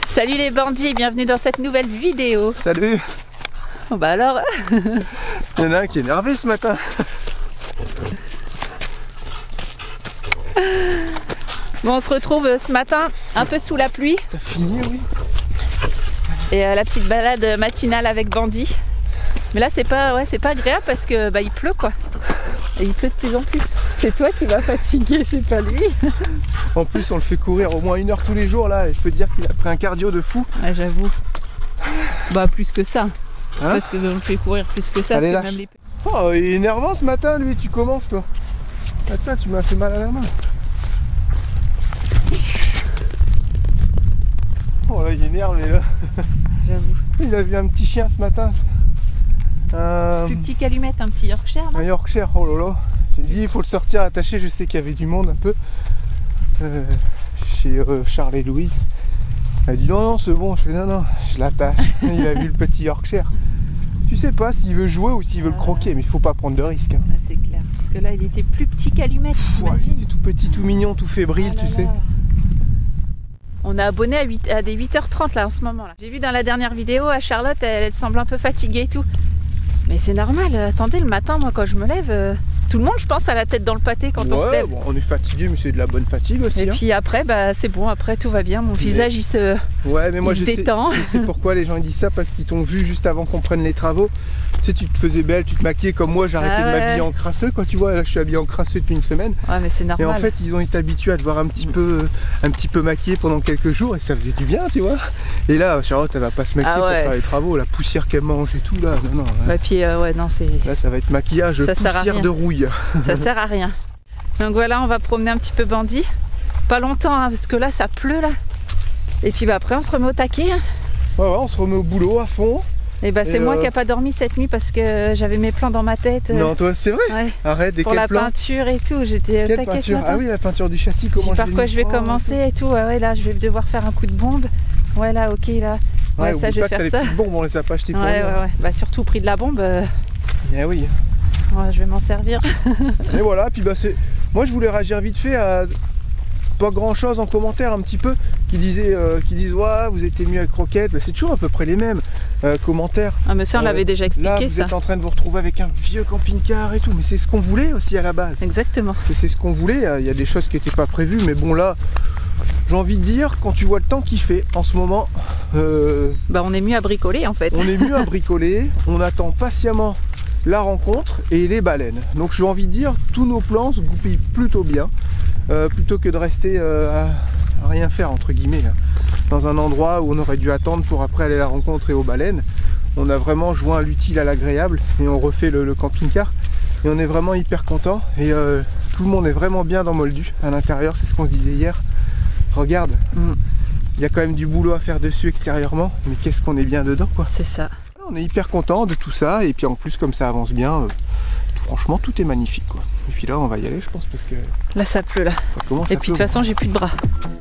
Salut les bandits et bienvenue dans cette nouvelle vidéo. Salut. Oh bah alors. Il y en a un qui est énervé ce matin. Bon, on se retrouve ce matin un peu sous la pluie. T'as fini, oui. Et la petite balade matinale avec Bandit. Mais là c'est pas agréable parce que il pleut quoi. Et il pleut de plus en plus. C'est toi qui vas fatiguer, c'est pas lui. En plus on le fait courir au moins 1 heure tous les jours là et je peux te dire qu'il a pris un cardio de fou. Ouais, j'avoue. Bah plus que ça. Hein, parce que on le fait courir plus que ça. allez, parce lâche. que même les... Oh, il est énervant ce matin lui, tu commences toi. Attends, tu m'as fait mal à la main. Oh là il est énervé là. J'avoue. Il a vu un petit chien ce matin. Plus petit qu'Allumette, un petit Yorkshire là. Un Yorkshire, oh là là. J'ai dit il faut le sortir attaché, je sais qu'il y avait du monde un peu. Chez Charles et Louise. Elle a dit non c'est bon, je fais non, je l'attache. Il a vu le petit Yorkshire. Tu sais pas s'il veut jouer ou s'il veut le croquer, mais il faut pas prendre de risque. Hein. Ah, c'est clair. Parce que là il était plus petit qu'Allumette, Ouais, il était tout petit, tout mignon, tout fébrile, tu sais. On a abonné à des 8h30 là en ce moment là. J'ai vu dans la dernière vidéo à Charlotte, elle semble un peu fatiguée et tout. Mais c'est normal, attendez le matin moi quand je me lève, tout le monde je pense a la tête dans le pâté quand on se lève. Bon, on est fatigué mais c'est de la bonne fatigue aussi. Et hein. puis après c'est bon, après tout va bien, mon visage il se détend. Je sais pourquoi les gens disent ça, parce qu'ils t'ont vu juste avant qu'on prenne les travaux. Tu sais, tu te faisais belle, tu te maquillais comme moi, j'ai arrêté de m'habiller en crasseux quoi, tu vois, là je suis habillé en crasseux depuis une semaine. Ouais mais c'est normal. Et en fait ils ont été habitués à te voir un petit peu maquillé pendant quelques jours et ça faisait du bien tu vois. Et là Charlotte elle va pas se maquiller pour faire les travaux, la poussière qu'elle mange et tout là, non. Bah puis non c'est... Là ça va être maquillage poussière de rouille. Ça sert à rien. Donc voilà, on va promener un petit peu Bandit. Pas longtemps hein, parce que là ça pleut là. Et puis après on se remet au taquet. Hein. Ouais on se remet au boulot à fond. Et c'est moi qui n'ai pas dormi cette nuit parce que j'avais mes plans dans ma tête. Non toi c'est vrai. Ouais. Arrête, des pour la peinture et tout, j'étais au taquet peinture ce matin. Ah oui, la peinture du châssis, comment par quoi je vais commencer et tout. Ouais là je vais devoir faire un coup de bombe. Ouais là ok là. Ouais, ça je vais faire ça. Les petites bombes on les a pas achetées pour ouais. Bah surtout au prix de la bombe. Eh oui. Ouais, je vais m'en servir. Et voilà, puis moi je voulais réagir vite fait à pas grand chose en commentaire un petit peu qui disent ouais vous étiez mieux avec Roquette. C'est toujours à peu près les mêmes commentaires. Ah mais ça on l'avait déjà expliqué. Là vous êtes en train de vous retrouver avec un vieux camping-car et tout, mais c'est ce qu'on voulait aussi à la base. Exactement. C'est ce qu'on voulait, il y a des choses qui n'étaient pas prévues, mais bon là j'ai envie de dire, quand tu vois le temps qu'il fait en ce moment, on est mieux à bricoler en fait. On est mieux à bricoler, on attend patiemment la rencontre et les baleines. Donc j'ai envie de dire, tous nos plans se goupillent plutôt bien, plutôt que de rester à rien faire entre guillemets, là, dans un endroit où on aurait dû attendre pour après aller à la rencontre et aux baleines. On a vraiment joint l'utile à l'agréable et on refait le camping-car et on est vraiment hyper content et tout le monde est vraiment bien dans Moldu à l'intérieur, c'est ce qu'on se disait hier. Regarde, il y a quand même du boulot à faire dessus extérieurement, mais qu'est-ce qu'on est bien dedans quoi. C'est ça. On est hyper content de tout ça et puis en plus comme ça avance bien, franchement tout est magnifique quoi. Et puis là on va y aller je pense parce que... Là ça pleut là. Ça commence et puis de toute façon j'ai plus de bras.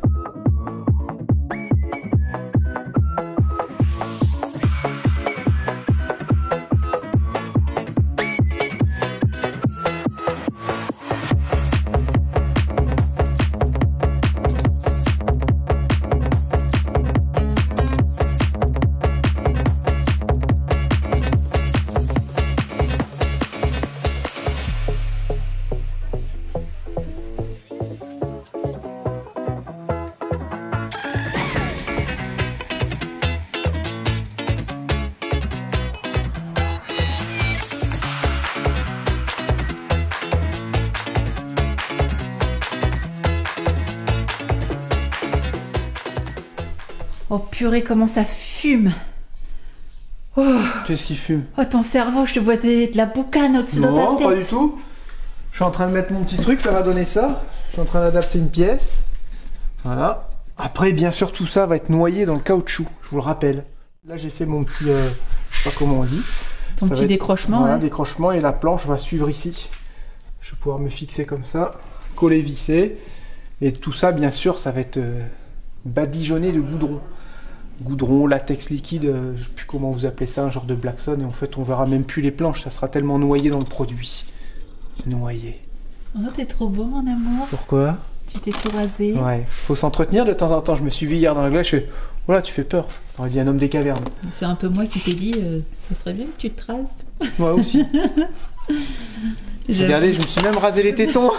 Oh purée, comment ça fume! Oh. Qu'est-ce qui fume? Oh ton cerveau, je te vois de la boucane au-dessus de ta tête. Non, pas du tout. Je suis en train de mettre mon petit truc, ça va donner ça. Je suis en train d'adapter une pièce. Voilà. Après, bien sûr, tout ça va être noyé dans le caoutchouc, je vous le rappelle. Là, j'ai fait mon petit... je sais pas comment on dit. Ton petit décrochement. Voilà, ouais. Décrochement, et la planche va suivre ici. Je vais pouvoir me fixer comme ça, coller, visser. Et tout ça, bien sûr, ça va être badigeonné de goudron. Goudron, latex liquide, je sais plus comment vous appelez ça, un genre de Blackson. Et en fait, on verra même plus les planches, ça sera tellement noyé dans le produit. Noyé. Oh, t'es trop beau, mon amour. Pourquoi? Tu t'es tout rasé. Ouais, faut s'entretenir de temps en temps. Je me suis vu hier dans la glace, je fais, voilà, tu fais peur. T'aurais dit un homme des cavernes. C'est un peu moi qui t'ai dit, ça serait bien que tu te rases. Moi aussi. Regardez, je me suis même rasé les tétons.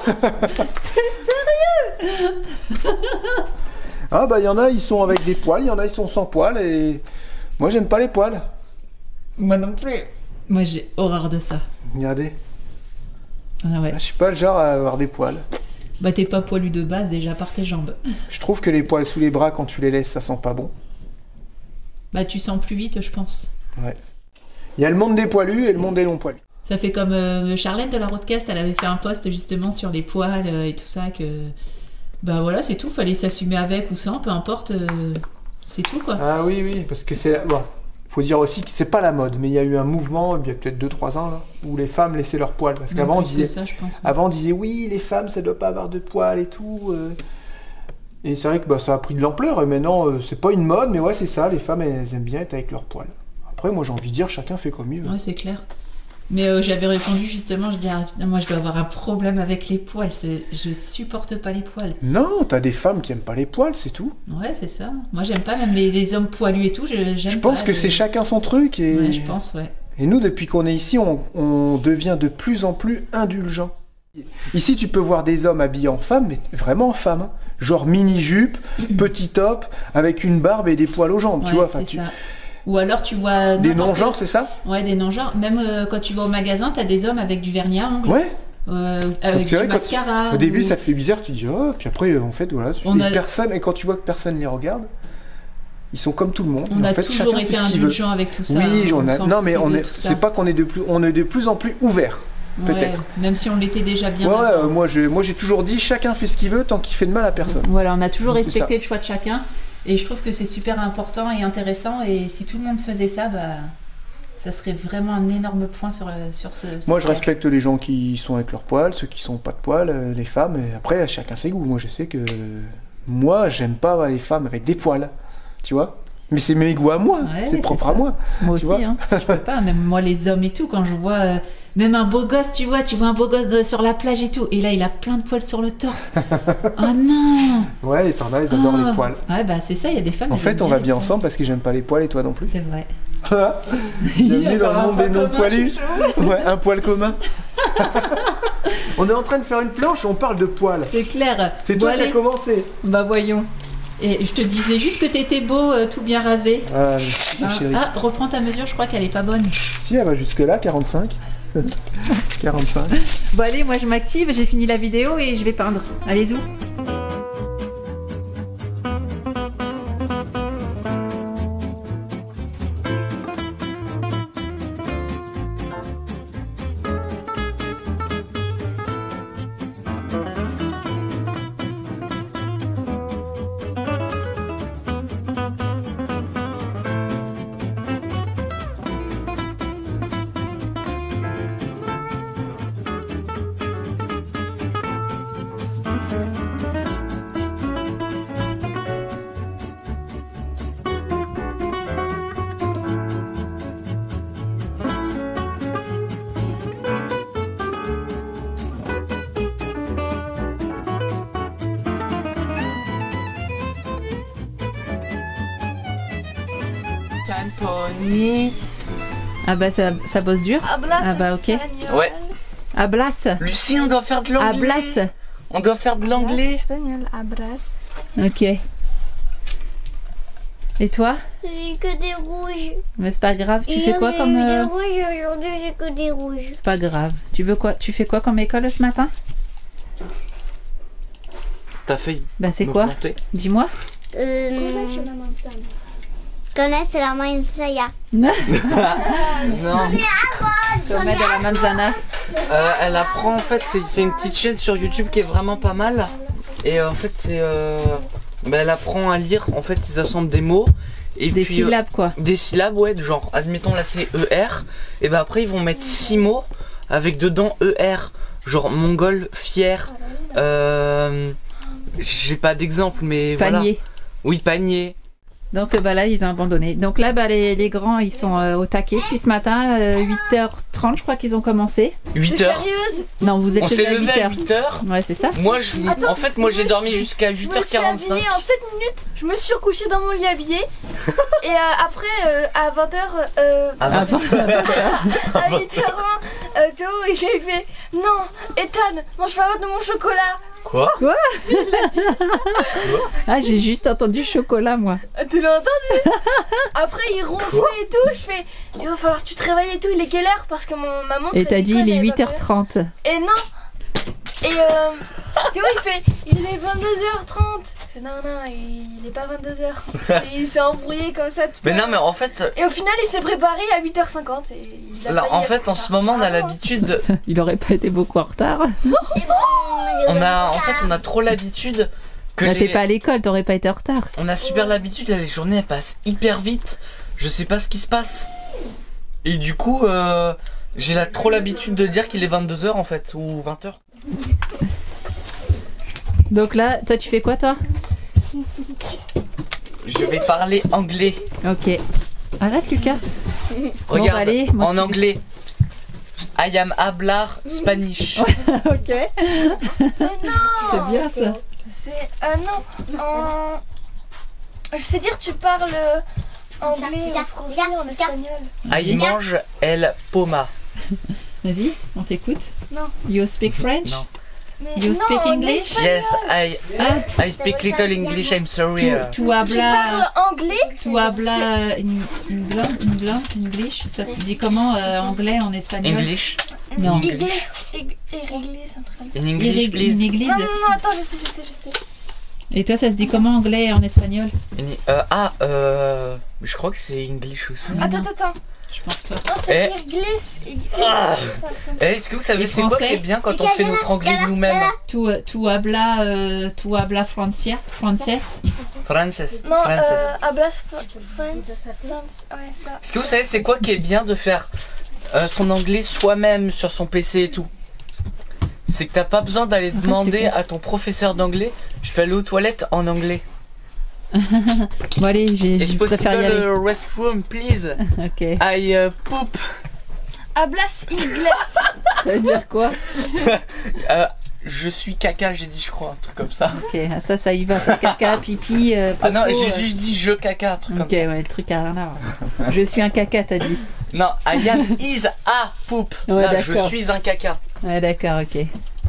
T'es sérieux? Ah bah il y en a, ils sont avec des poils, il y en a, ils sont sans poils et moi j'aime pas les poils. Moi non plus. Moi j'ai horreur de ça. Regardez. Ah ouais. Je suis pas le genre à avoir des poils. Bah t'es pas poilu de base déjà par tes jambes. Je trouve que les poils sous les bras quand tu les laisses, ça sent pas bon. Bah tu sens plus vite, je pense. Ouais. Il y a le monde des poilus et le monde des longs poilus. Ça fait comme Charlène de la Roadcast, elle avait fait un post justement sur les poils et tout ça, que bah voilà, c'est tout, fallait s'assumer avec ou sans, peu importe, c'est tout quoi. Ah oui, oui, parce que c'est... Bon, faut dire aussi que c'est pas la mode, mais il y a eu un mouvement, il y a peut-être 2-3 ans, là, où les femmes laissaient leurs poils. Parce qu'avant, on disait... ça, je pense, ouais. Avant, on disait, oui, les femmes, ça doit pas avoir de poils et tout. Et c'est vrai que bah, ça a pris de l'ampleur, et maintenant, c'est pas une mode, mais ouais, c'est ça, les femmes, elles aiment bien être avec leurs poils. Après, moi, j'ai envie de dire, chacun fait comme il veut. Ouais, c'est clair. Mais j'avais répondu justement, je dis, ah, moi je dois avoir un problème avec les poils, je supporte pas les poils. Non, t'as des femmes qui aiment pas les poils, c'est tout. Ouais, c'est ça. Moi j'aime pas, même les hommes poilus et tout, j'aime pas. Je pense que c'est chacun son truc. Et... Ouais, je pense, ouais. Et nous, depuis qu'on est ici, on devient de plus en plus indulgent. Ici, tu peux voir des hommes habillés en femmes, mais vraiment en femmes. Hein. Genre mini-jupe, petit top, avec une barbe et des poils aux jambes, ouais, tu vois. C'est ça. Ou alors tu vois... Des non-genres, c'est ça? Ouais, des non-genres. Même quand tu vas au magasin, t'as des hommes avec du vernis à ongles. Ouais. Avec du mascara. Au début, ça te fait bizarre, tu dis, oh, puis après, en fait, voilà. Personne, et quand tu vois que personne les regarde, ils sont comme tout le monde. On en a fait, toujours été indulgents avec tout ça. Oui, hein, non, mais c'est pas qu'on est on est de plus en plus ouvert. Peut-être. Ouais, même si on l'était déjà bien. Ouais, moi j'ai toujours dit, chacun fait ce qu'il veut tant qu'il fait de mal à personne. Voilà, on a toujours respecté le choix de chacun. Et je trouve que c'est super important et intéressant. Et si tout le monde faisait ça, bah, ça serait vraiment un énorme point sur ce. Moi, je respecte les gens qui sont avec leurs poils, ceux qui sont pas de poils, les femmes. Et après, chacun ses goûts. Moi, je sais que moi, j'aime pas les femmes avec des poils. Tu vois? Mais c'est mes goûts à moi. Ouais, c'est propre à moi. Moi aussi, hein. Je peux pas. Même moi, les hommes et tout, quand je vois même un beau gosse, tu vois un beau gosse sur la plage et tout, et là, il a plein de poils sur le torse. Oh non! Ouais, et t'en as, ils adorent les poils. Ouais, bah c'est ça, il y a des femmes. En fait, on va bien ensemble parce que j'aime pas les poils et toi non plus. C'est vrai. Bienvenue dans le monde des non-poilus. Ouais, un poil commun. On est en train de faire une planche, on parle de poils. C'est clair. C'est toi qui as commencé. Bah voyons. Et je te disais juste que t'étais beau, tout bien rasé. Ah, merci, chérie. Ah, reprends ta mesure, je crois qu'elle est pas bonne. Si, elle va jusque là, 45. 45. Bon allez, moi je m'active, j'ai fini la vidéo et je vais peindre. Allez-y. Cantoni. Ah bah ça bosse dur. Ah bah ok. Ouais. Ablas. Lucie, on doit faire de l'anglais. Ablas. On doit faire de l'anglais. Espagnol, abras. Ok. Et toi? J'ai que des rouges. Mais c'est pas grave. Tu fais quoi comme des rouges, aujourd'hui j'ai que des rouges. C'est pas grave. Tu veux quoi? Tu fais quoi comme école ce matin? T'as fait. Bah c'est quoi? Dis-moi. Connaître la manzana. Non. Sommet de la manzana. Elle apprend en fait, c'est une petite chaîne sur YouTube qui est vraiment pas mal. Et en fait c'est elle apprend à lire, en fait ils assemblent des mots. Et des puis, syllabes quoi. Des syllabes, ouais, genre admettons là c'est ER. Et bah après ils vont mettre 6 mots avec dedans ER. Genre mongol, fier. J'ai pas d'exemple mais panier. Voilà. Oui, panier. Donc bah là ils ont abandonné. Donc là bah les grands ils sont au taquet. Puis ce matin 8h30 je crois qu'ils ont commencé. 8h. Sérieuse? Non vous êtes On s'est levé à 8h. 8h. Ouais c'est ça. Moi en fait moi j'ai dormi jusqu'à Je me suis 8h45. habillée en 7 minutes, je me suis recouchée dans mon lit habillée. Et après, à 20h, Ah, bah, à 8h20, Théo il fait non, Ethan, mange pas de mon chocolat. Quoi? Ah j'ai juste entendu chocolat moi. Tu l'as entendu? Après il ronflait et tout, je fais il va falloir que tu te réveilles et tout, il est quelle heure? Parce que mon maman. Et t'as dit il est 8h30. Et non. Et Théo il fait il est 22h30. Je fais, non il est pas 22h. Et il s'est embrouillé comme ça tout Mais à non l'heure. mais en fait Et au final il s'est préparé à 8h50 et il a là, failli en être fait en retard. ce moment on a Ah, l'habitude Il aurait pas été beaucoup en retard. on a trop l'habitude que Là les- t'es pas à l'école, t'aurais pas été en retard. on a super l'habitude là les journées elles passent hyper vite. Je sais pas ce qui se passe. Et du coup j'ai trop l'habitude de dire qu'il est 22h en fait ou 20h. Donc là toi tu fais quoi toi? Je vais parler anglais. Ok. Arrête Lucas. Regarde, bah, allez, moi, en tu- anglais. I am hablar Spanish. Ok. C'est bien ça. C'est non je sais dire tu parles anglais, en français, en espagnol. I mange el poma. Vas-y, on t'écoute. Non. You speak French? Non. Mais You non, speak en English? espagnol. Yes, Ah, I speak little English, I'm sorry. tu Tu parles hablas... anglais? Tu hablas English? Ça se dit comment anglais en espagnol? English. Non. English. English, un truc comme ça. In English, please. Une église. Non, attends, je sais. Et toi, ça se dit comment anglais en espagnol? Je crois que c'est English aussi. Ah, Attends. Je pense pas. Non, c'est English. Ah. Est-ce que vous savez Et c'est quoi français qui est bien quand on fait notre anglais nous-mêmes? Tu hablas francés? Frances. Non, Frances. hablas French. Ouais, ça. Est-ce que vous savez c'est quoi qui est bien de faire son anglais soi-même sur son PC et tout? C'est que t'as pas besoin d'aller demander à ton professeur d'anglais. Je peux aller aux toilettes en anglais. Bon allez, Est-ce je préfère y possible aller. le restroom, please? Ok. I poop. Hablas inglés. Ça veut dire quoi? Je suis caca, j'ai dit, je crois, un truc comme ça. Ok, ça y va. Ça caca, pipi, Ah non, popo, j'ai juste dit je caca, un truc Ok, comme ça. ouais, le truc a rien à voir. Je suis un caca, t'as dit. Non, I am is a poop. Ouais, Là, je d'accord. suis un caca. Ouais, d'accord, ok.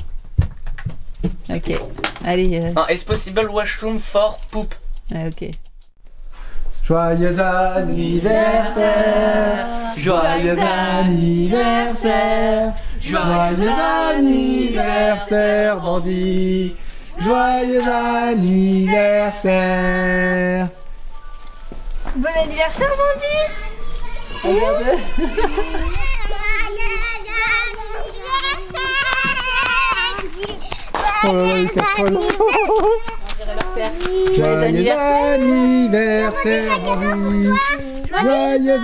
Ok. Allez, Non, is possible washroom for poop. ouais, ok. Joyeux anniversaire, joyeux anniversaire, joyeux anniversaire, Bandit, joyeux anniversaire. Bon anniversaire, Mandy. Regarde. Oh là là, il capote. Joyeux anniversaire, Bandit, joyeux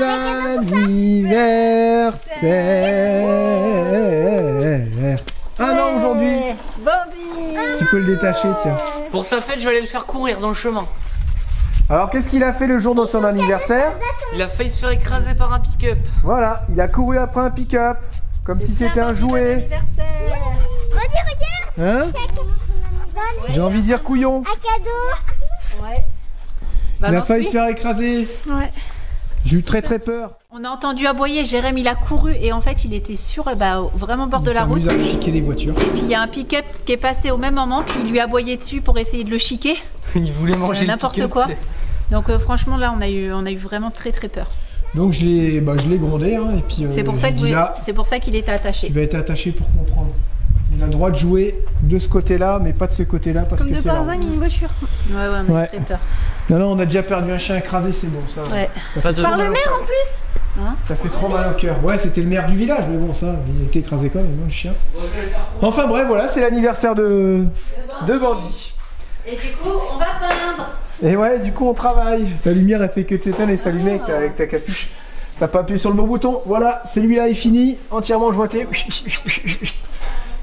anniversaire. Un an aujourd'hui. Tu peux le détacher, tiens. Pour sa fête, je vais aller le faire courir dans le chemin. Alors, qu'est-ce qu'il a fait le jour de son anniversaire? Il a failli se faire écraser par un pick-up. Voilà, il a couru après un pick-up, comme si c'était un jouet. Hein? J'ai envie de dire couillon. Il a failli se faire écraser. Ouais. J'ai eu très peur. On a entendu aboyer, Jérém il a couru et en fait il était vraiment au bord de la route. Il s'amuse à chiquer les voitures. Et puis il y a un pick-up qui est passé au même moment, puis il lui a aboyé dessus pour essayer de le chiquer. Il voulait manger le N'importe pick-up, quoi. tu sais. Donc franchement là on a eu vraiment très peur. Donc je l'ai grondé, hein, et puis C'est pour ça j'ai dit là, qu'il était attaché. tu vas être attaché pour comprendre. Il a le droit de jouer de ce côté-là, mais pas de ce côté-là parce Comme que de c'est la par route. hasard, il y a une voiture. Ouais, on a Ouais. eu très peur. Non, on a déjà perdu un chien écrasé, c'est bon, ça. Ouais. Ça Pas fait de- trop Par mal le au maire cœur. en plus. Ça fait trop mal au cœur. Ouais, c'était le maire du village, mais bon, ça, il a été écrasé quand même, hein, le chien. Enfin bref, voilà, c'est l'anniversaire de Bandit. Et du coup on va peindre. Et ouais, du coup, on travaille. Ta lumière, elle fait que de s'éteindre et s'allumer avec ta capuche. T'as pas appuyé sur le bon bouton. Voilà, celui-là est fini, entièrement jointé.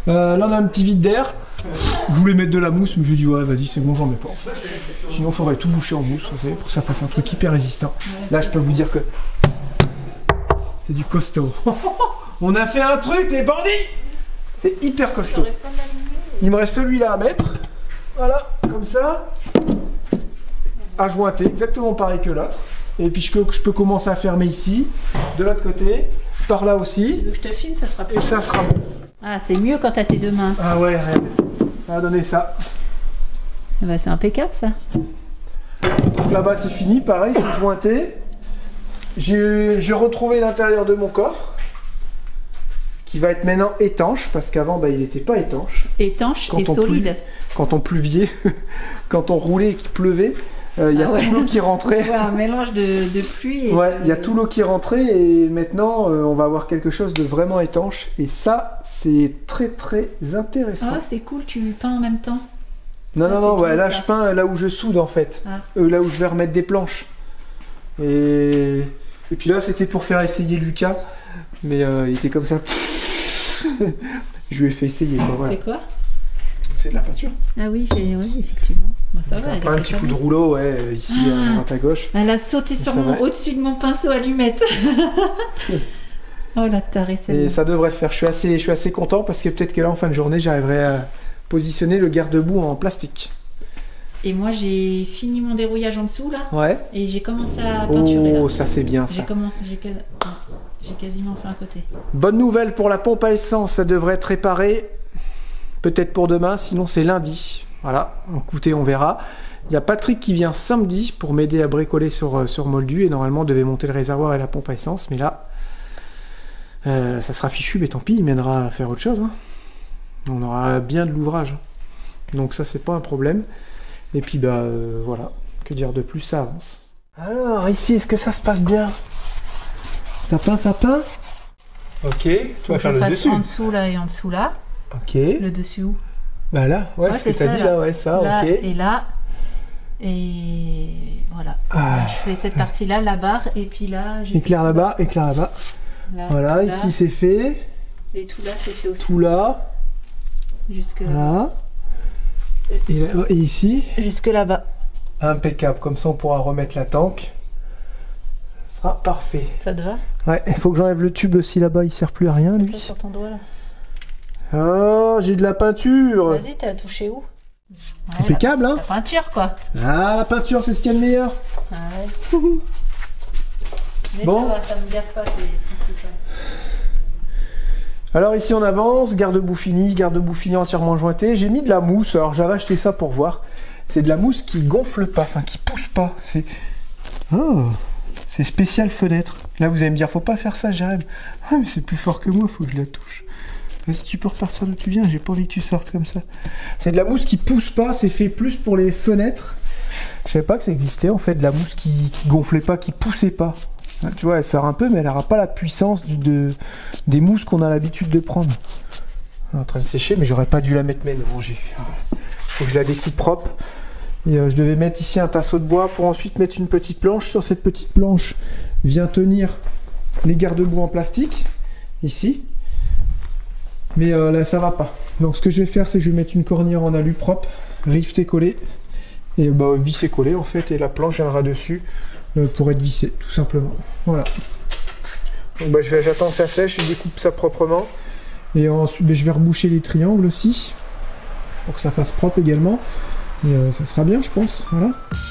Là on a un petit vide d'air. Je voulais mettre de la mousse, mais je dis ouais vas-y c'est bon, j'en mets pas. Sinon il faudrait tout boucher en mousse, vous savez, pour que ça fasse un truc hyper résistant. Là je peux vous dire que c'est du costaud. On a fait un truc les bandits. C'est hyper costaud. Il me reste celui-là à mettre. Voilà, comme ça. À jointer, exactement pareil que l'autre. Et puis je peux commencer à fermer ici, de l'autre côté, par là aussi. Tu veux que je te filme, ça sera plus. Et ça sera bon. Ah, c'est mieux quand t'as tes deux mains. Ah ouais, regardez, ça va donner ça. Bah, c'est impeccable ça. Donc là-bas c'est fini, pareil, c'est jointé. J'ai retrouvé l'intérieur de mon coffre, qui va être maintenant étanche, parce qu'avant bah, il n'était pas étanche. Étanche et solide. Quand on pluviait, quand on roulait et qu'il pleuvait, il y a tout l'eau qui rentrait. Ouais, un mélange de pluie. Ouais, il y a tout l'eau qui rentrait et maintenant on va avoir quelque chose de vraiment étanche. Et ça, c'est très très intéressant. Ah, c'est cool, tu peins en même temps. Non, ouais, là je peins là où je soude en fait. Ah. Là où je vais remettre des planches. Et puis là, c'était pour faire essayer Lucas. Mais il était comme ça. Je lui ai fait essayer. Quoi, voilà. C'est quoi? C'est de la peinture. Ah oui, effectivement. Bah, ça va. Un petit coup de rouleau, ouais, ici, à droite à gauche. Elle a sauté au-dessus de mon pinceau allumette. Oh la tarée, celle-là. Et ça devrait le faire. Je suis assez content parce que peut-être que là, en fin de journée, j'arriverai à positionner le garde-boue en plastique. Et moi, j'ai fini mon dérouillage en dessous, là. Ouais. Et j'ai commencé à peinturer. Oh, ça c'est bien, ça. J'ai quasiment fait un côté. Bonne nouvelle pour la pompe à essence, ça devrait être réparé. Peut-être pour demain, sinon c'est lundi. Voilà, écoutez, on verra. Il y a Patrick qui vient samedi pour m'aider à bricoler sur Moldu et normalement on devait monter le réservoir et la pompe à essence, mais là, ça sera fichu, mais tant pis, il mènera à faire autre chose. Hein. On aura bien de l'ouvrage. Donc ça, c'est pas un problème. Et puis, bah voilà, que dire de plus, ça avance. Alors, ici, est-ce que ça se passe bien? Ça peint? Ok, tu vas faire le dessus. En dessous là et en dessous là. Ok. Le dessus où? Bah là, ouais, ce que t'as dit là, ouais, ça, là, ok. Et là, et voilà. Là, je fais cette partie-là, la barre, et puis là... Éclair là-bas, éclair là-bas. Là, voilà, ici c'est fait. Et tout là, c'est fait aussi. Tout là. Jusque là. Voilà. Et ici. Jusque là-bas. Impeccable, comme ça on pourra remettre la tank. Ça sera parfait. Ça te va? Ouais, il faut que j'enlève le tube aussi là-bas, il sert plus à rien lui. Sur ton doigt là. Ah, j'ai de la peinture. Vas-y, t'as touché où? Ouais, impeccable, hein? La peinture, quoi. Ah, la peinture, c'est ce qu'il y a de meilleur. Ouais. Mais bon. Ça me gaffe pas, c'est principal. Alors ici on avance, garde-boue fini entièrement jointé. J'ai mis de la mousse, alors j'avais acheté ça pour voir. C'est de la mousse qui gonfle pas, enfin qui pousse pas. C'est spécial fenêtre. Là vous allez me dire, faut pas faire ça, Jérém. Ah mais c'est plus fort que moi, faut que je la touche. Vas-y, tu peux repartir d'où tu viens, j'ai pas envie que tu sortes comme ça. C'est de la mousse qui pousse pas, c'est fait plus pour les fenêtres. Je savais pas que ça existait en fait, de la mousse qui gonflait pas, qui poussait pas. Tu vois, elle sort un peu, mais elle n'aura pas la puissance des mousses qu'on a l'habitude de prendre. Elle est en train de sécher, mais j'aurais pas dû la mettre, mais non, faut que je la découpe propre. Et je devais mettre ici un tasseau de bois pour ensuite mettre une petite planche. Sur cette petite planche vient tenir les garde-boue en plastique, ici. Mais là, ça va pas. Donc ce que je vais faire, c'est que je vais mettre une cornière en alu propre, riveté collé, et bah, vissé collé en fait, et la planche viendra dessus. Pour être vissé, tout simplement. Voilà. Donc, bah, j'attends que ça sèche, je découpe ça proprement. Et ensuite, bah, je vais reboucher les triangles aussi, pour que ça fasse propre également. Et ça sera bien, je pense. Voilà.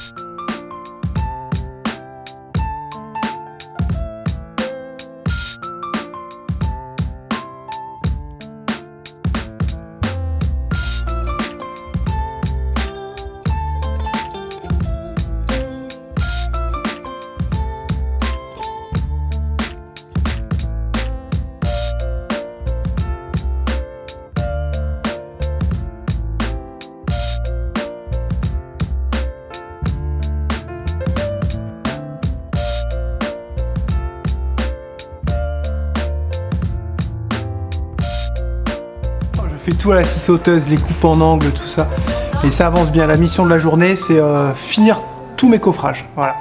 Je fais tout à la scie sauteuse, les coupes en angle, tout ça. Et ça avance bien. La mission de la journée, c'est finir tous mes coffrages. Voilà.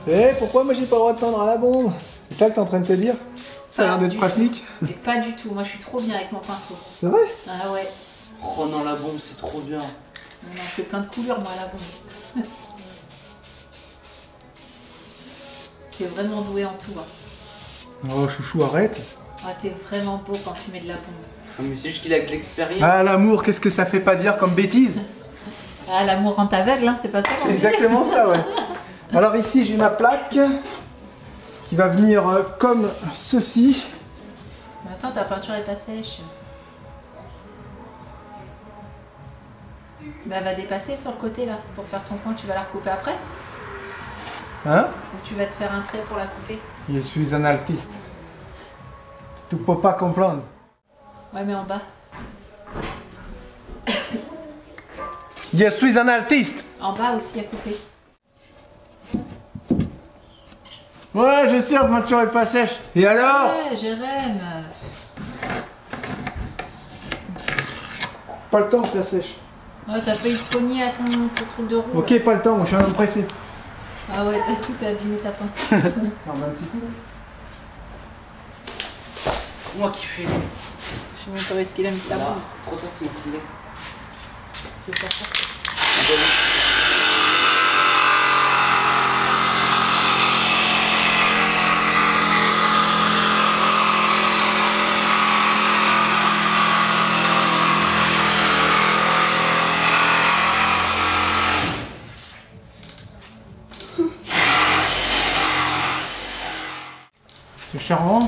Eh, pourquoi moi j'ai pas le droit de tendre à la bombe? C'est ça que t'es en train de te dire? Ça a l'air d'être pratique. Mais pas du tout, moi je suis trop bien avec mon pinceau. C'est vrai? Ah ouais. Oh non, la bombe, c'est trop bien. Non, je fais plein de couleurs moi à la bombe. T'es vraiment doué en tout. Hein. Oh chouchou, arrête. Ah, t'es vraiment beau quand tu mets de la bombe. Ah, mais c'est juste qu'il a de l'expérience. Ah l'amour, qu'est-ce que ça fait pas dire comme bêtise? Ah, l'amour rend aveugle, hein, c'est pas ça. C'est exactement ça, ouais. Alors ici j'ai ma plaque qui va venir comme ceci. Mais attends, ta peinture est pas sèche. Bah, elle va dépasser sur le côté là. Pour faire ton coin, tu vas la recouper après? Hein? Ou tu vas te faire un trait pour la couper? Je suis un artiste. Tu peux pas comprendre. Ouais, mais en bas. Je suis un artiste. En bas aussi à couper. Ouais, je sais, la peinture est pas sèche. Et alors? Ouais, Jérém. Pas le temps que ça sèche. Ouais, t'as failli te cogner à ton truc de roue. Ok, pas le temps, moi je suis un homme pressé. Ah ouais, t'as tout abîmé ta peinture. Un petit coup. Moi qui fais. Je sais même pas où est-ce qu'il a mis sa bombe. Trop tard, c'est mon stylet. C'est pas ça. C'est charmant.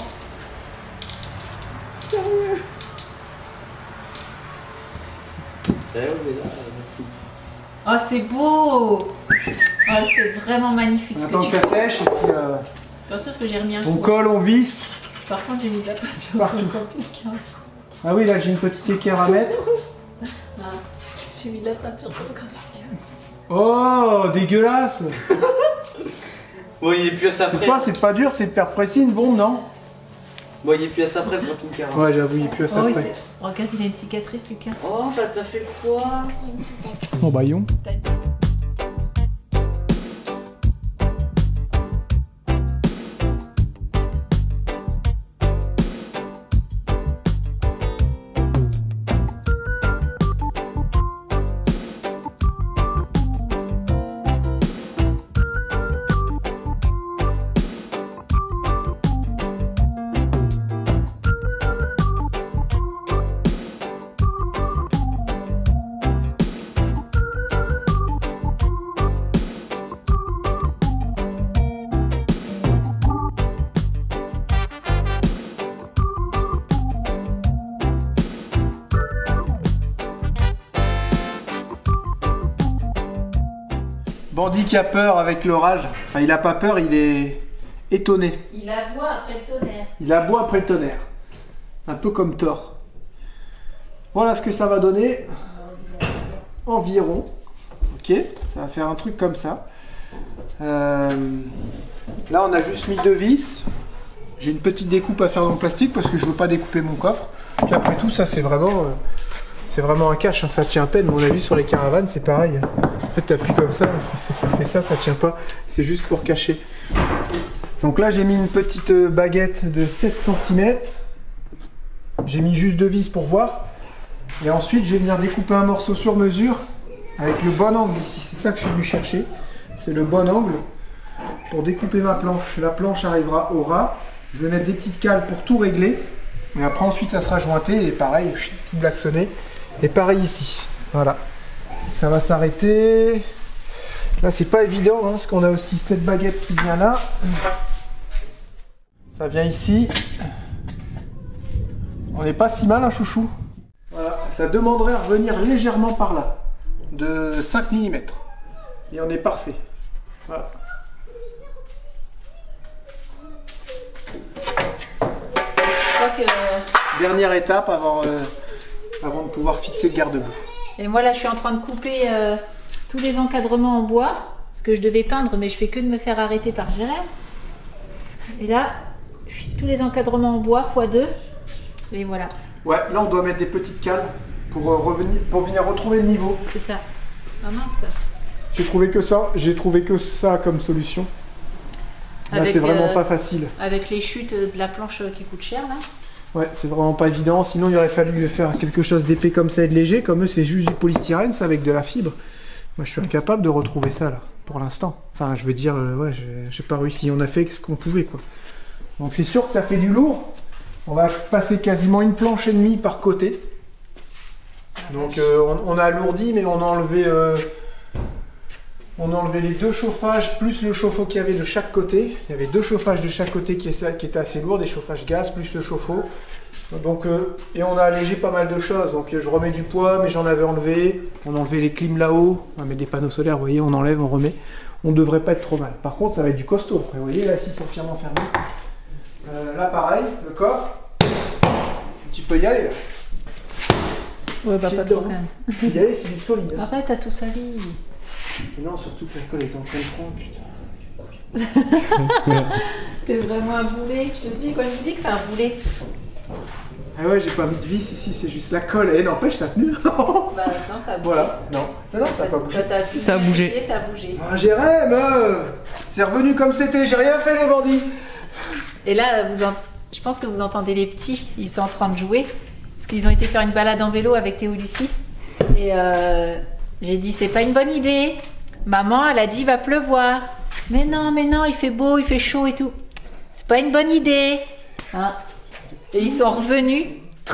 Oh, c'est beau! Oh, c'est vraiment magnifique On ce attend que que tu ça fais. sèche et puis Attention parce que j'ai remis un on coup. colle, on visse. Par contre, j'ai mis de la peinture Partout. sur le camping. Ah oui, là j'ai une petite équerre à mettre. Ah, j'ai mis de la peinture sur le camping. Oh, dégueulasse. Bon, il est plus à ça C'est après. quoi, c'est pas dur, c'est faire presser une bombe, non? Bon, il est plus à ça après le camping-car. Ouais, j'avoue, il est plus à ça Oh, oui, près. c'est- regarde, il a une cicatrice, Lucas. Oh, bah t'as fait quoi? Oh, baillon. T'as- Bandit qui a peur avec l'orage. Enfin, il a pas peur, il est étonné. Il aboie après le tonnerre. Il aboie après le tonnerre. Un peu comme Thor. Voilà ce que ça va donner. Environ. Ok, ça va faire un truc comme ça. Là, on a juste mis 2 vis. J'ai une petite découpe à faire dans le plastique parce que je veux pas découper mon coffre. Puis après tout, ça c'est vraiment un cache. Hein. Ça tient à peine. Mais on a vu sur les caravanes, c'est pareil. En fait, t'appuies comme ça fait ça, ça tient pas. C'est juste pour cacher. Donc là, j'ai mis une petite baguette de 7 cm. J'ai mis juste 2 vis pour voir. Et ensuite, je vais venir découper un morceau sur mesure avec le bon angle ici. C'est ça que je suis venu chercher. C'est le bon angle pour découper ma planche. La planche arrivera au ras. Je vais mettre des petites cales pour tout régler. Et après, ensuite, ça sera jointé. Et pareil, tout blacksonné. Et pareil ici. Voilà. Ça va s'arrêter. Là, c'est pas évident, hein, parce qu'on a aussi cette baguette qui vient là. Ça vient ici. On n'est pas si mal, hein, chouchou. Voilà. Ça demanderait à revenir légèrement par là. De 5 mm. Et on est parfait. Voilà. Je crois que... Dernière étape avant de pouvoir fixer le garde-boue. Et moi là je suis en train de couper tous les encadrements en bois. Parce que je devais peindre mais je fais que de me faire arrêter par Jérém. Et là, tous les encadrements en bois x2. Et voilà, Ouais, là on doit mettre des petites cales pour venir retrouver le niveau. c'est ça. Ah mince. J'ai trouvé que ça comme solution. Là, c'est vraiment pas facile. Avec les chutes de la planche qui coûte cher là. Ouais, c'est vraiment pas évident. Sinon, il aurait fallu faire quelque chose d'épais comme ça et de léger. Comme eux, c'est juste du polystyrène, ça, avec de la fibre. Moi, je suis incapable de retrouver ça, là, pour l'instant. Enfin, je veux dire, ouais, j'ai pas réussi. On a fait ce qu'on pouvait, quoi. Donc, c'est sûr que ça fait du lourd. On va passer quasiment une planche et demie par côté. Donc, on a alourdi, mais on a enlevé les deux chauffages, plus le chauffe-eau qu'il y avait de chaque côté. Il y avait deux chauffages de chaque côté qui étaient assez lourds, des chauffages gaz, plus le chauffe-eau. Donc, et on a allégé pas mal de choses. Donc je remets du poids, mais j'en avais enlevé. On a enlevé les clims là-haut. On met des panneaux solaires, vous voyez, on enlève, on remet. On devrait pas être trop mal. Par contre, ça va être du costaud. Vous voyez, là, c'est entièrement fermé. Là, pareil, le corps. Tu peux y aller, là. Ouais, bah pas trop quand même. Tu peux y aller, c'est du solide. Hein. Arrête, t'as tout sali. Mais non, surtout que l'alcool est en train de prendre, putain. T'es vraiment un boulet, je te dis, quand je vous dis que c'est un boulet. Ah ouais, j'ai pas mis de vis ici, c'est juste la colle. Et n'empêche, ça a tenu. Bah non, ça a bougé. Voilà, non, ça a pas bougé. Ça a bougé. Ça a bougé. Ah, Jérém, c'est revenu comme c'était, j'ai rien fait les bandits. Et là, je pense que vous entendez les petits, ils sont en train de jouer. Parce qu'ils ont été faire une balade en vélo avec Théo Lucie. Et j'ai dit, c'est pas une bonne idée. Maman, elle a dit, il va pleuvoir. Mais non, il fait beau, il fait chaud et tout. C'est pas une bonne idée. Hein. Et ils sont revenus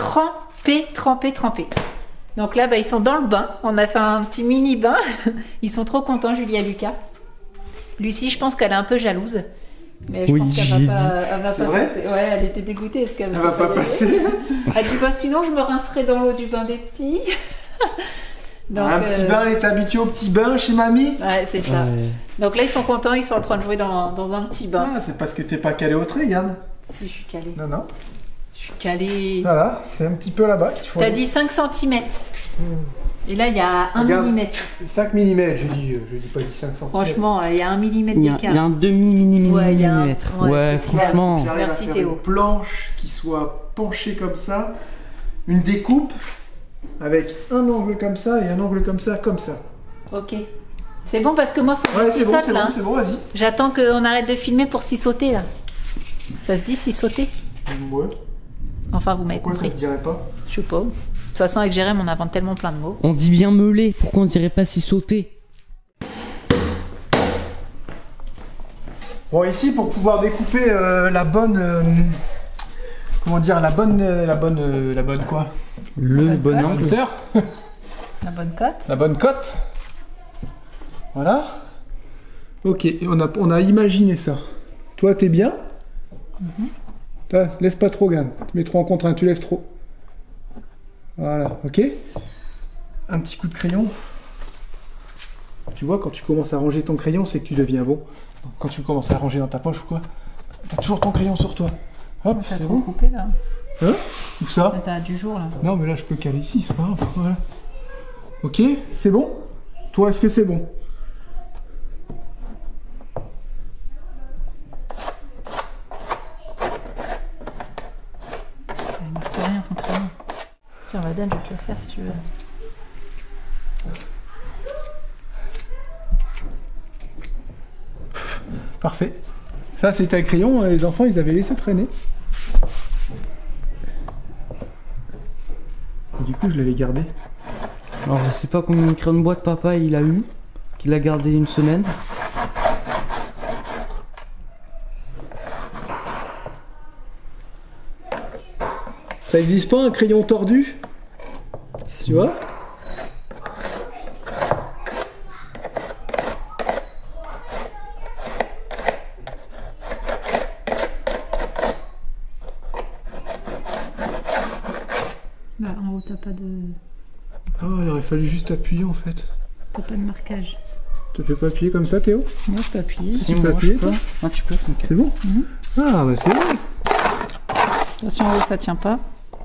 trempés. Donc là, bah, ils sont dans le bain. On a fait un petit mini bain. Ils sont trop contents, Julie et Lucas. Lucie, je pense qu'elle est un peu jalouse. Mais je pense qu'elle va pas C'est vrai passer. Ouais, elle était dégoûtée. Est-ce qu'elle Elle va pas passer. Elle dit, bah, sinon, je me rincerai dans l'eau du bain des petits. Donc, un petit bain, elle est habituée au petit bain chez mamie. Ouais, c'est ça. Ouais. Donc là, ils sont contents, ils sont en train de jouer dans un petit bain. Ah, c'est parce que t'es pas calé au trait, Yann. Si, je suis calée. Non. Je suis calée. Voilà, c'est un petit peu là-bas qu'il faut. T'as dit 5 cm. Et là, il y a 1 mm. 5 mm, j'ai dit pas dit 5 cm. Franchement, il y a 1 mm d'écart. Il y a un demi-millimètre. Ouais, franchement. Merci Théo. Une planche qui soit penchée comme ça, une découpe avec un angle comme ça et un angle comme ça. Ok. C'est bon parce que moi, faut que je sisote là. C'est bon, vas-y. J'attends qu'on arrête de filmer pour sauter là. Ça se dit sauter? Ouais. Enfin, vous m'avez compris. Pourquoi ça se dirait pas? Je sais pas. De toute façon, avec Jérém, on invente tellement plein de mots. On dit bien meuler, pourquoi on dirait pas sauter? Bon, ici, pour pouvoir découper la bonne... comment dire? La bonne quoi? Le bon angle. La bonne cote. La bonne cote. Voilà. Ok, on a imaginé ça. Toi, t'es bien? Lève pas trop, Gann. Tu mets trop en contrainte, tu lèves trop. Voilà, ok. Un petit coup de crayon. Tu vois, quand tu commences à ranger ton crayon, c'est que tu deviens bon. Donc, quand tu commences à ranger dans ta poche ou quoi, t'as toujours ton crayon sur toi. Hop, t'as trop coupé là. Hein? Où ça? T'as du jour là. Non, mais là, je peux caler ici, c'est pas grave. Voilà. Ok, c'est bon? Toi, est-ce que c'est bon? Tiens, Madame, je vais te le faire si tu veux. Parfait. Ça, c'était un crayon, les enfants, ils avaient laissé traîner. Et du coup, je l'avais gardé. Alors, je sais pas combien de crayons de boîte papa il a eu, qu'il a gardé une semaine. Ça existe pas un crayon tordu? Tu vois? Là, en haut, t'as pas de... Oh, il aurait fallu juste appuyer en fait. T'as pas de marquage. Tu peux pas appuyer comme ça, Théo? Non, je peux appuyer. Tu peux appuyer, toi? Ah, tu peux. Okay. C'est bon? Ah, bah c'est bon. Attention, en haut, ça tient pas.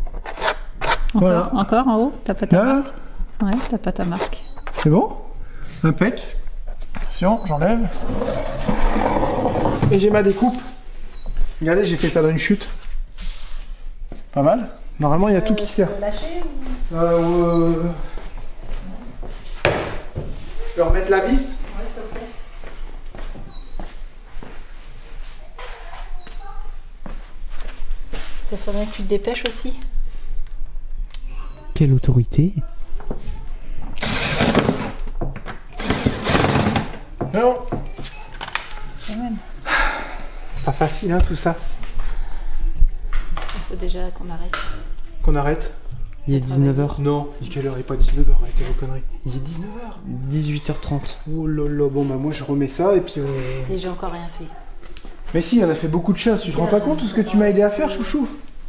Encore en haut, t'as pas ta marque. Ouais, t'as pas ta marque. C'est bon? Impec. Attention, j'enlève. Et j'ai ma découpe. Regardez, j'ai fait ça dans une chute. Pas mal. Normalement, il y a tout qui sert. Je peux remettre la vis? Ouais, s'il te plaît. Ça serait bien que tu te dépêches aussi. Quelle autorité? Non. Quand même. Pas facile, hein, tout ça. Il faut déjà qu'on arrête. Qu'on arrête. Il est 19h. Non, quelle heure? Il est pas 19h, arrêtez vos conneries. Il est 19h. 18h30. Oh là là, bon bah moi je remets ça et puis... Et j'ai encore rien fait. Mais si, on a fait beaucoup de choses, tu te rends pas compte tout ce que tu m'as aidé à faire, chouchou?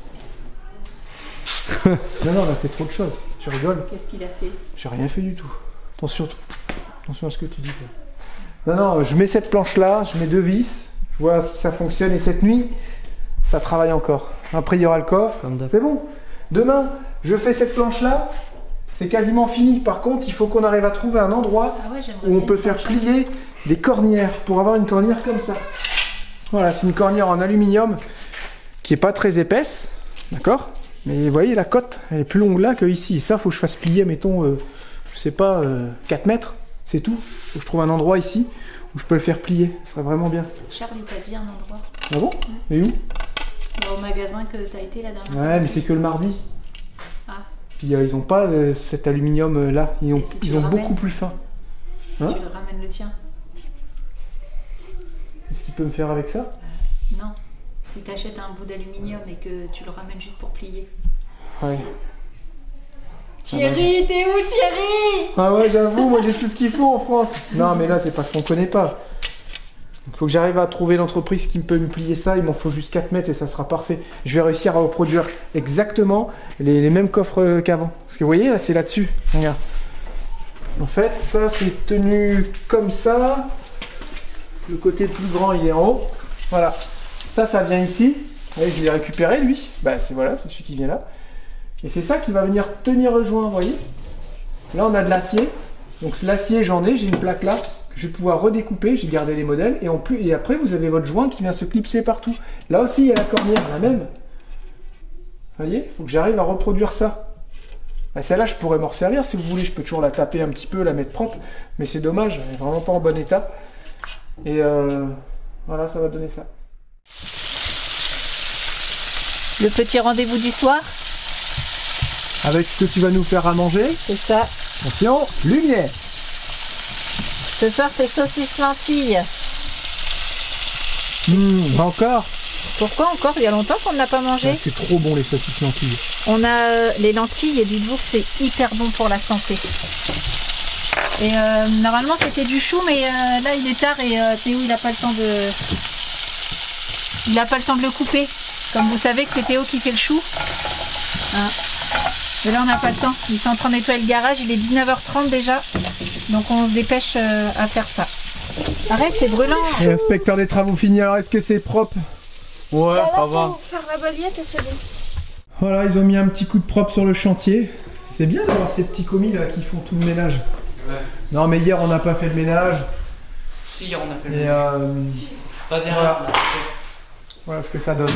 Non, on a fait trop de choses, tu rigoles? Qu'est-ce qu'il a fait? J'ai rien fait du tout. Attention à ce que tu dis. Non, non, je mets cette planche là, je mets 2 vis, je vois si ça fonctionne et cette nuit, ça travaille encore. Après il y aura le coffre, c'est bon. Demain, je fais cette planche là, c'est quasiment fini. Par contre, il faut qu'on arrive à trouver un endroit où on peut faire plier des cornières pour avoir une cornière comme ça. Voilà, c'est une cornière en aluminium qui est pas très épaisse, d'accord? Mais vous voyez, la cote, elle est plus longue là que ici. Et ça, faut que je fasse plier, mettons, je sais pas, 4 mètres, c'est tout. Faut que je trouve un endroit ici où je peux le faire plier. Ça serait vraiment bien. Charles, il t'a dit un endroit. Ah bon? Et où? Au magasin que t'as été la dernière fois. Ouais, mais c'est que le mardi. Ah. Puis ils ont pas cet aluminium là. Ils ont, Et si tu ils le ont beaucoup ramènes? plus fin. Si Hein? tu le ramènes le tien. Qu'est-ce qu'il peut me faire avec ça? Non. Si t'achètes un bout d'aluminium et que tu le ramènes juste pour plier. Ouais. Thierry, t'es où Thierry? Ah ouais, j'avoue, moi j'ai tout ce qu'il faut en France. Non, mais là, c'est parce qu'on connaît pas. Il faut que j'arrive à trouver l'entreprise qui peut me plier ça. Il m'en faut juste 4 mètres et ça sera parfait. Je vais réussir à reproduire exactement les mêmes coffres qu'avant. Parce que vous voyez, là, c'est là-dessus. Regarde. En fait, ça, c'est tenu comme ça. Le côté plus grand, il est en haut. Voilà. Ça vient ici. Vous voyez, je l'ai récupéré, lui. Bah, c'est voilà, c'est celui qui vient là. Et c'est ça qui va venir tenir le joint, vous voyez. Là, on a de l'acier. Donc, l'acier, j'en ai. J'ai une plaque là que je vais pouvoir redécouper. J'ai gardé les modèles. Et après, vous avez votre joint qui vient se clipser partout. Là aussi, il y a la cornière, la même. Vous voyez, il faut que j'arrive à reproduire ça. Bah, celle-là, je pourrais m'en servir. Si vous voulez, je peux toujours la taper un petit peu, la mettre propre. Mais c'est dommage, elle n'est vraiment pas en bon état. Et voilà, ça va donner ça. Le petit rendez-vous du soir? Avec ce que tu vas nous faire à manger. C'est ça. Attention, lumière. Ce soir, c'est saucisse lentilles. Encore. Pourquoi encore? Il y a longtemps qu'on ne l'a pas mangé. Ouais, c'est trop bon les saucisses lentilles. On a les lentilles et dites-vous que c'est hyper bon pour la santé. Et normalement c'était du chou, mais là il est tard et Théo il n'a pas le temps de... Il n'a pas le temps de le couper. Comme vous savez que c'est Théo qui fait le chou. Hein. Mais là on n'a pas le temps. Ils sont en train de nettoyer le garage, il est 19h30 déjà. Donc on se dépêche à faire ça. Arrête, c'est brûlant. Et inspecteur des travaux finis, alors est-ce que c'est propre? Ouais, Là, ça va. faut faire la balayette et c'est bon. Voilà, ils ont mis un petit coup de propre sur le chantier. C'est bien d'avoir ces petits commis là qui font tout le ménage. Ouais. Non mais hier on n'a pas fait le ménage. Si, on a fait le Et Vas-y, voilà. Voilà ce que ça donne.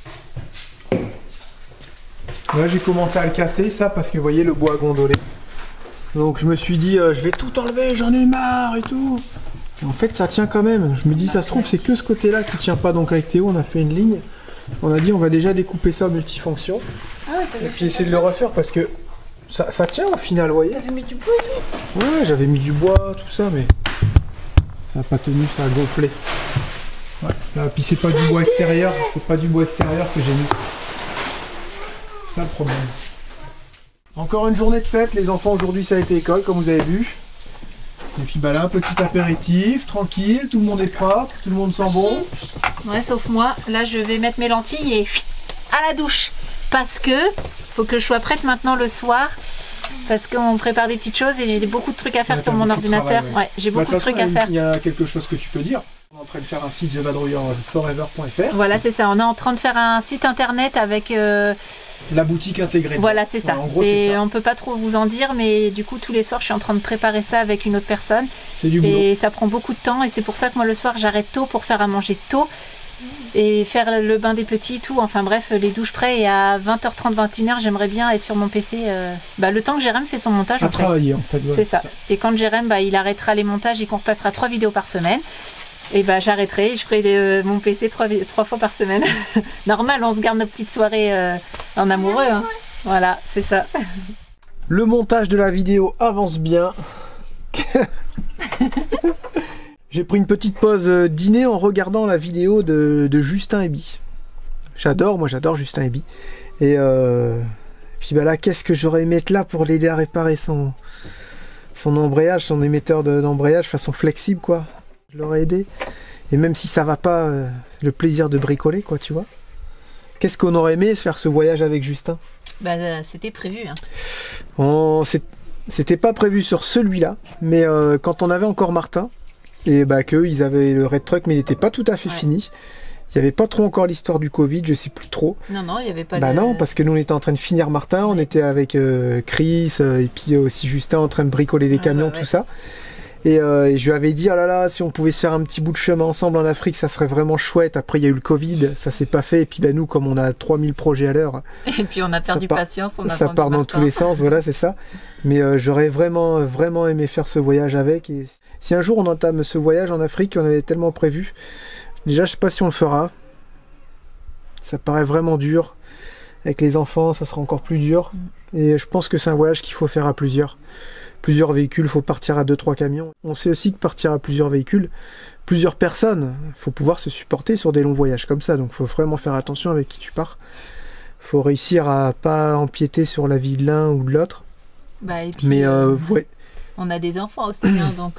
Là j'ai commencé à le casser ça parce que vous voyez le bois a gondolé. Donc je me suis dit je vais tout enlever, j'en ai marre et tout. Et en fait ça tient quand même. Je me dis ça se trouve c'est que ce côté là qui tient pas. Donc avec Théo on a fait une ligne. On a dit on va déjà découper ça en multifonction. Ah ouais, Et puis essayer de le refaire parce que ça tient au final, vous voyez. t'avais mis du bois et tout. Ouais, j'avais mis du bois, tout ça, mais ça n'a pas tenu, ça a gonflé. Ouais, ça, puis c'est pas du bois extérieur, c'est pas du bois extérieur que j'ai mis. C'est ça le problème. Encore une journée de fête, les enfants aujourd'hui ça a été école, comme vous avez vu. Et puis bah là, petit apéritif, tranquille, tout le monde est propre, tout le monde sent bon. Ouais, sauf moi. Là je vais mettre mes lentilles et à la douche. Parce que faut que je sois prête maintenant le soir. Parce qu'on prépare des petites choses et j'ai beaucoup de trucs à faire Ouais, sur t'as mon beaucoup de ordinateur. travail, Ouais, j'ai Bah, beaucoup de trucs à faire. Il y a quelque chose que tu peux dire. On est en train de faire un site thevadrouilleurforever.fr. Voilà, c'est ça. On est en train de faire un site internet avec... La boutique intégrée. Voilà, c'est ça. Ouais, en gros, c'est Et ça. on peut pas trop vous en dire, mais du coup, tous les soirs, je suis en train de préparer ça avec une autre personne. C'est du boulot. Et ça prend beaucoup de temps. Et c'est pour ça que moi, le soir, j'arrête tôt pour faire à manger tôt. Et faire le bain des petits, tout. Enfin bref, les douches prêts. Et à 20h30, 21h, j'aimerais bien être sur mon PC. Le temps que Jérém fait son montage, À en fait. travailler en fait. Ouais, C'est ça. Et quand Jérém, il arrêtera les montages et qu'on repassera 3 vidéos par semaine, Et bah j'arrêterai, je ferai mon PC 3 fois par semaine. Normal, on se garde nos petites soirées en amoureux. Hein. Voilà, c'est ça. Le montage de la vidéo avance bien. J'ai pris une petite pause dîner en regardant la vidéo de Justin Eby. Moi j'adore Justin Eby. Et puis bah là, qu'est-ce que j'aurais aimé être là pour l'aider à réparer son embrayage, son émetteur d'embrayage façon flexible quoi. Je l'aurais aidé. Et même si ça va pas, le plaisir de bricoler quoi, tu vois. Qu'est-ce qu'on aurait aimé faire ce voyage avec Justin? Bah c'était prévu. Hein. C'était pas prévu sur celui-là, mais quand on avait encore Martin, et bah qu'eux ils avaient le Red Truck, mais il était pas tout à fait fini. Il n'y avait pas trop encore l'histoire du Covid, je sais plus trop. Non, il n'y avait pas non, parce que nous on était en train de finir Martin, on était avec Chris, et puis aussi Justin en train de bricoler des camions, tout ça. Et je lui avais dit, oh là là, si on pouvait se faire un petit bout de chemin ensemble en Afrique, ça serait vraiment chouette. Après il y a eu le Covid, ça s'est pas fait, et puis bah, nous comme on a 3000 projets à l'heure. Et puis on a perdu patience, ça part dans tous les sens, voilà c'est ça. Mais j'aurais vraiment aimé faire ce voyage avec. Et si un jour on entame ce voyage en Afrique, on avait tellement prévu. Déjà, je sais pas si on le fera. Ça paraît vraiment dur. Avec les enfants, ça sera encore plus dur. Et je pense que c'est un voyage qu'il faut faire à plusieurs. Plusieurs véhicules, il faut partir à 2-3 camions. On sait aussi que partir à plusieurs véhicules, plusieurs personnes, il faut pouvoir se supporter sur des longs voyages comme ça. Donc il faut vraiment faire attention avec qui tu pars. Il faut réussir à pas empiéter sur la vie de l'un ou de l'autre. Bah, et puis, mais ouais. On a des enfants aussi, hein, donc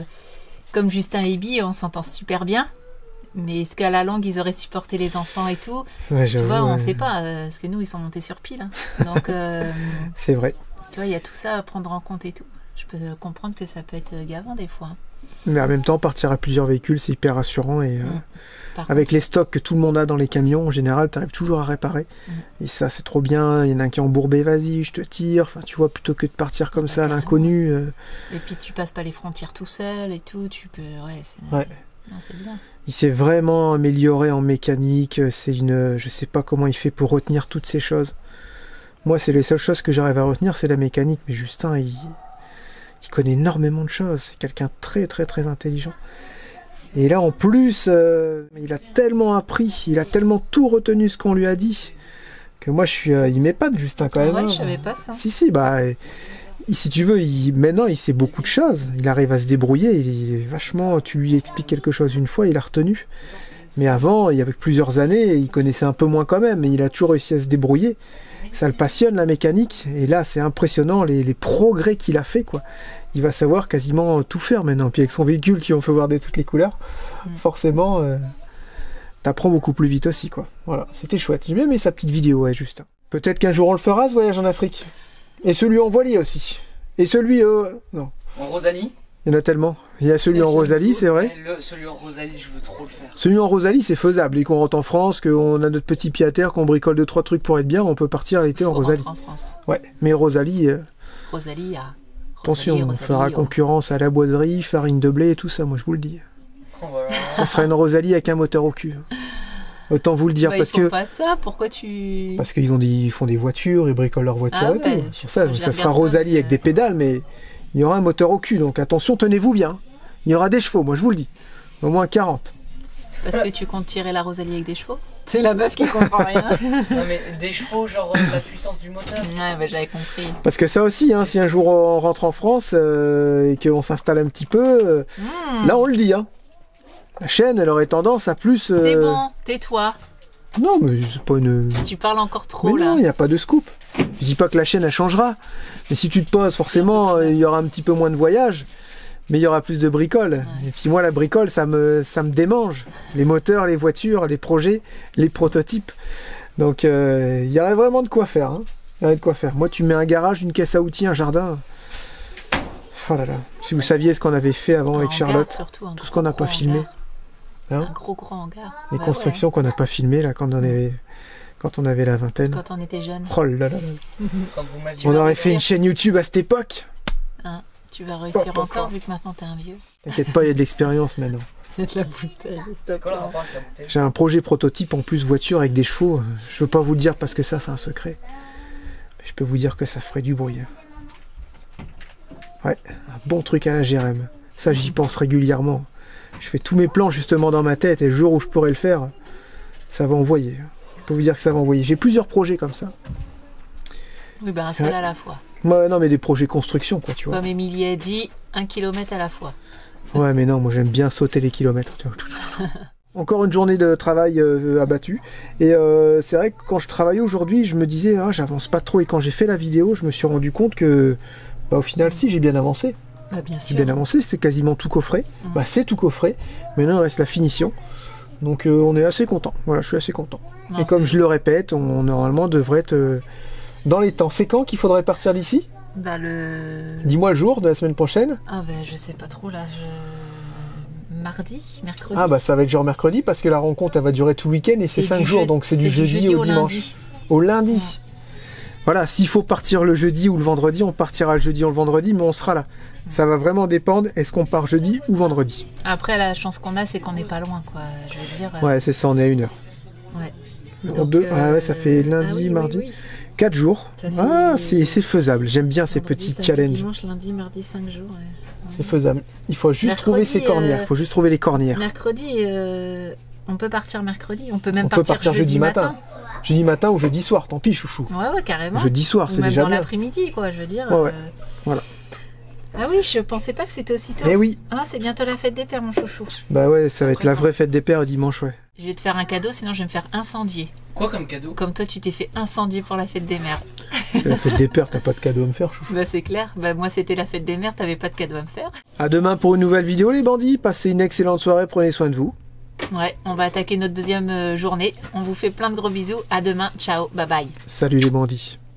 comme Justin Eby, on s'entend super bien. Mais est-ce qu'à la longue, ils auraient supporté les enfants et tout? Tu vois, on ne sait pas. Parce que nous, ils sont montés sur pile. Hein. Donc, c'est vrai. Tu vois, il y a tout ça à prendre en compte et tout. Je peux comprendre que ça peut être gavant des fois. Mais en même temps, partir à plusieurs véhicules, c'est hyper rassurant. Et avec les stocks que tout le monde a dans les camions, en général, tu arrives toujours à réparer. Et ça, c'est trop bien. Il y en a un qui est embourbé, vas-y, je te tire. Enfin, tu vois, plutôt que de partir comme ça à l'inconnu. Et puis, tu passes pas les frontières tout seul et tout. Tu peux... Ouais. Non, c'est bien. Il s'est vraiment amélioré en mécanique. Je sais pas comment il fait pour retenir toutes ces choses. Moi, c'est les seules choses que j'arrive à retenir, c'est la mécanique. Mais Justin, il connaît énormément de choses. C'est quelqu'un de très, très, très intelligent. Et là, en plus, il a tellement appris, il a tellement tout retenu ce qu'on lui a dit, que moi, il m'épate, Justin, quand même. Ouais, je savais pas ça. Si, bah... Si tu veux, maintenant il sait beaucoup de choses, il arrive à se débrouiller, il est vachement, tu lui expliques quelque chose une fois, il a retenu. Mais avant, il y avait plusieurs années, il connaissait un peu moins quand même, mais il a toujours réussi à se débrouiller. Ça le passionne la mécanique, et là c'est impressionnant les progrès qu'il a fait quoi. Il va savoir quasiment tout faire maintenant, puis avec son véhicule qui en fait voir de toutes les couleurs, forcément t'apprends beaucoup plus vite aussi quoi. Voilà, c'était chouette, j'ai bien aimé sa petite vidéo, ouais, Justin. Peut-être qu'un jour on le fera ce voyage en Afrique. Et celui en voilier aussi. Et celui... non. En Rosalie? Il y en a tellement. Il y a celui en Rosalie, c'est vrai. Celui en Rosalie, je veux trop le faire. Celui en Rosalie, c'est faisable. Et qu'on rentre en France, qu'on a notre petit pied à terre, qu'on bricole 2-3 trucs pour être bien, on peut partir l'été en Rosalie. En France. Ouais, mais Rosalie... Rosalie, attention, on fera concurrence à la boiserie, farine de blé et tout ça, moi je vous le dis. Oh, voilà. Ça serait une Rosalie avec un moteur au cul. Autant vous le dire, parce ils font que... pas ça, pourquoi tu... Parce qu'ils font des voitures, ils bricolent leurs voitures et tout. Pour ça sera Rosalie avec des pédales, mais il y aura un moteur au cul, donc attention, tenez-vous bien. Il y aura des chevaux, moi je vous le dis. Au moins 40. Parce que tu comptes tirer la Rosalie avec des chevaux? C'est la meuf qui comprend rien. Non mais des chevaux, genre la puissance du moteur. Ouais, bah, j'avais compris. Parce que ça aussi, hein, si un jour on rentre en France et qu'on s'installe un petit peu, là on le dit, hein. La chaîne, elle aurait tendance à plus... C'est bon, tais-toi. Non, mais c'est pas une... Tu parles encore trop, mais là. non, il n'y a pas de scoop. Je dis pas que la chaîne, elle changera. Mais si tu te poses, forcément, il y aura un petit peu moins de voyages. Mais il y aura plus de bricole. Ouais. Et puis moi, la bricole, ça me démange. Les moteurs, les voitures, les projets, les prototypes. Donc, il y aurait vraiment de quoi faire. Hein. Il y aurait de quoi faire. Moi, tu mets un garage, une caisse à outils, un jardin... Oh là là. Si vous saviez ce qu'on avait fait avant avec Charlotte, surtout, tout ce qu'on n'a pas filmé. Hein, un gros hangar. Les constructions qu'on n'a pas filmées là quand on avait la vingtaine. Quand on était jeune. Oh là là là. On aurait fait une chaîne YouTube à cette époque. Hein, tu vas réussir encore vu que maintenant t'es un vieux. T'inquiète pas, il y a de l'expérience maintenant. C'est de la bouteille. J'ai un projet prototype en plus voiture avec des chevaux. Je veux pas vous le dire parce que ça c'est un secret. Mais je peux vous dire que ça ferait du bruit. Ouais, un bon truc à la GRM. Ça j'y pense régulièrement. Je fais tous mes plans justement dans ma tête et le jour où je pourrai le faire, ça va envoyer. Je peux vous dire que ça va envoyer. J'ai plusieurs projets comme ça. Oui, ben un seul à la fois. Ouais, non, mais des projets construction, quoi, tu vois. Comme Émilie a dit, 1 kilomètre à la fois. Ouais, mais non, moi j'aime bien sauter les kilomètres. Tu vois. Encore une journée de travail abattue. Et c'est vrai que quand je travaillais aujourd'hui, je me disais, ah, j'avance pas trop. Et quand j'ai fait la vidéo, je me suis rendu compte que, bah, au final, si, j'ai bien avancé. Bah, bien sûr. J'ai bien avancé, c'est quasiment tout coffré. Bah, c'est tout coffré. Maintenant, il reste la finition. Donc, on est assez content. Voilà, je suis assez content. Non, et comme je le répète, on normalement devrait être dans les temps. C'est quand qu'il faudrait partir d'ici? Bah, le... Dis-moi le jour de la semaine prochaine. Ah, ben, je sais pas trop, là, mardi, mercredi. Ah, bah, ça va être genre mercredi, parce que la rencontre, elle va durer tout le week-end, et c'est 5 jours, donc c'est du jeudi au dimanche. lundi. Au lundi. Voilà, s'il faut partir le jeudi ou le vendredi, on partira le jeudi ou le vendredi, mais on sera là. Ça va vraiment dépendre, est-ce qu'on part jeudi ou vendredi? Après, la chance qu'on a, c'est qu'on n'est pas loin, quoi. Je veux dire. Ouais, c'est ça, on est à 1 heure. Ouais. En deux, ah ouais, ça fait lundi, ah oui, mardi. oui, oui. 4 jours. Ça fait- Ah, c'est faisable. J'aime bien ces Vendredi, petits samedi, challenges. Dimanche, lundi, mardi, 5 jours. Ouais. C'est faisable. Il faut juste trouver Mercredi, ses cornières. Il faut juste trouver les cornières. Mercredi, on peut partir mercredi. On peut même On peut partir jeudi matin. Jeudi matin ou jeudi soir, tant pis, chouchou. Ouais, ouais, carrément. Jeudi soir, Ou c'est même déjà dans bien. l'après-midi, quoi, je veux dire. Ouais, ouais. Voilà. Ah oui, je pensais pas que c'était aussi tôt. Eh oui, Ah, c'est bientôt la fête des pères, mon chouchou. bah ouais, ça va être la vraie fête des pères dimanche, ouais. Je vais te faire un cadeau, sinon je vais me faire incendier. Quoi comme cadeau? Comme toi, tu t'es fait incendier pour la fête des mères. C'est la fête des pères, t'as pas de cadeau à me faire, chouchou. Bah, c'est clair. Bah, moi, c'était la fête des mères, t'avais pas de cadeau à me faire. À demain pour une nouvelle vidéo, les bandits. Passez une excellente soirée, prenez soin de vous. Ouais, on va attaquer notre deuxième journée. On vous fait plein de gros bisous. À demain. Ciao. Bye bye. Salut les bandits.